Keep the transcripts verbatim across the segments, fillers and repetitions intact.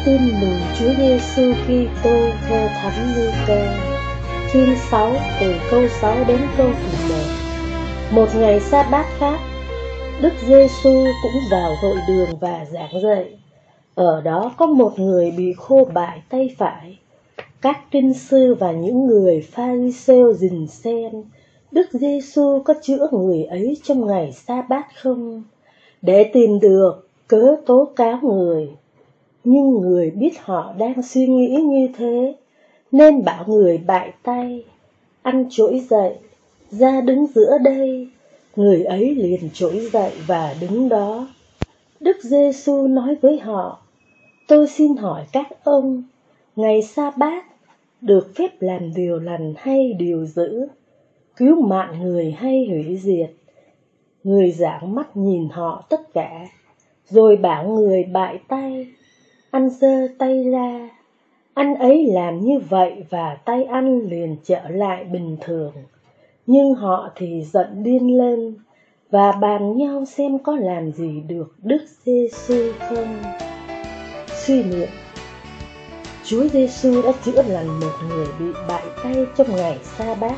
Tin mừng Chúa Giêsu Kitô theo Thánh Luca, chương sáu từ câu sáu đến câu mười một. Một ngày sa bát khác, Đức Giêsu cũng vào hội đường và giảng dạy. Ở đó có một người bị khô bại tay phải. Các kinh sư và những người Pha-ri-sêu rình xem Đức Giêsu có chữa người ấy trong ngày sa bát không, để tìm được cớ tố cáo người. Nhưng người biết họ đang suy nghĩ như thế, nên bảo người bại tay: "Anh trỗi dậy, ra đứng giữa đây." Người ấy liền trỗi dậy và đứng đó. Đức Giêsu nói với họ: "Tôi xin hỏi các ông, ngày sa bát được phép làm điều lành hay điều dữ, cứu mạng người hay hủy diệt?" Người giảng mắt nhìn họ tất cả, rồi bảo người bại tay: "Anh giơ tay ra." Anh ấy làm như vậy và tay anh liền trở lại bình thường. Nhưng họ thì giận điên lên và bàn nhau xem có làm gì được Đức Giêsu không. Suy niệm: Chúa Giêsu đã chữa lành một người bị bại tay trong ngày sa bát.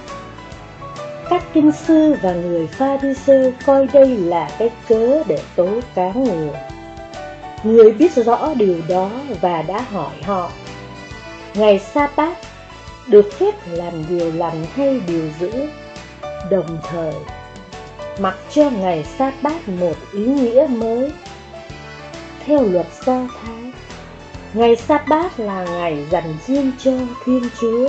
Các kinh sư và người Pha-ri-sêu coi đây là cái cớ để tố cáo người. Người biết rõ điều đó và đã hỏi họ: ngày sa bát được phép làm điều lành hay điều dữ? Đồng thời mặc cho ngày sa bát một ý nghĩa mới. Theo luật Do Thái, ngày sa bát là ngày dành riêng cho Thiên Chúa.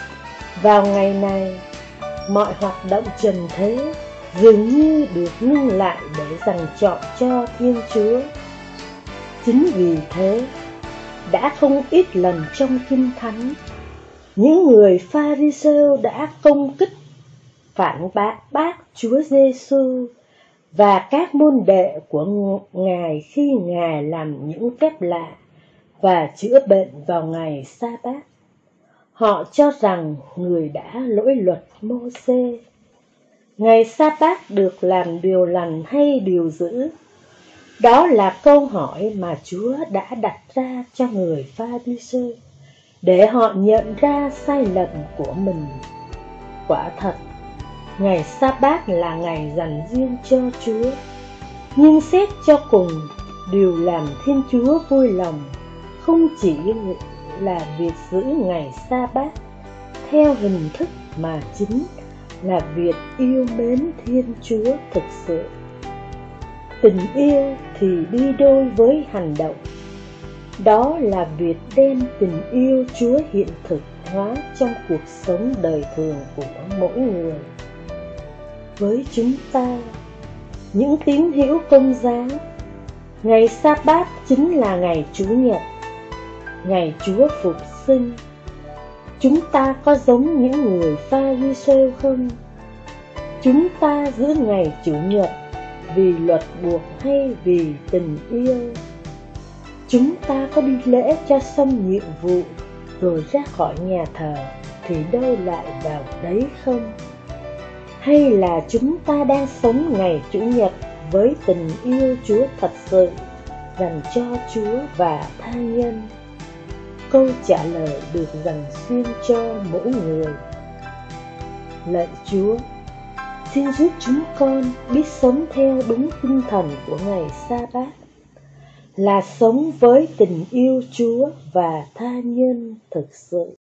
Vào ngày này, mọi hoạt động trần thế dường như được ngưng lại để dành chọn cho Thiên Chúa. Chính vì thế, đã không ít lần trong Kinh Thánh, những người Pha-ri-sêu đã công kích, phản bác bác Chúa Giêsu và các môn đệ của Ngài khi Ngài làm những phép lạ và chữa bệnh vào ngày sa bát. Họ cho rằng người đã lỗi luật Mô-sê. Ngày sa bát được làm điều lành hay điều dữ? Đó là câu hỏi mà Chúa đã đặt ra cho người Pha-ri-sêu để họ nhận ra sai lầm của mình. Quả thật, ngày sa bát là ngày dành riêng cho Chúa, nhưng xét cho cùng, điều làm Thiên Chúa vui lòng không chỉ là việc giữ ngày sa bát theo hình thức, mà chính là việc yêu mến Thiên Chúa thực sự. Tình yêu thì đi đôi với hành động. Đó là việc đem tình yêu Chúa hiện thực hóa trong cuộc sống đời thường của mỗi người. Với chúng ta, những tín hữu Công giáo, ngày sa bát chính là ngày Chủ nhật, ngày Chúa phục sinh. Chúng ta có giống những người Pha-ri-sêu không? Chúng ta giữ ngày Chủ nhật vì luật buộc hay vì tình yêu? Chúng ta có đi lễ cho xong nhiệm vụ rồi ra khỏi nhà thờ thì đâu lại vào đấy không? Hay là chúng ta đang sống ngày Chủ nhật với tình yêu Chúa thật sự dành cho Chúa và tha nhân? Câu trả lời được dành riêng cho mỗi người. Lạy Chúa, xin giúp chúng con biết sống theo đúng tinh thần của ngày sa bát, là sống với tình yêu Chúa và tha nhân thực sự.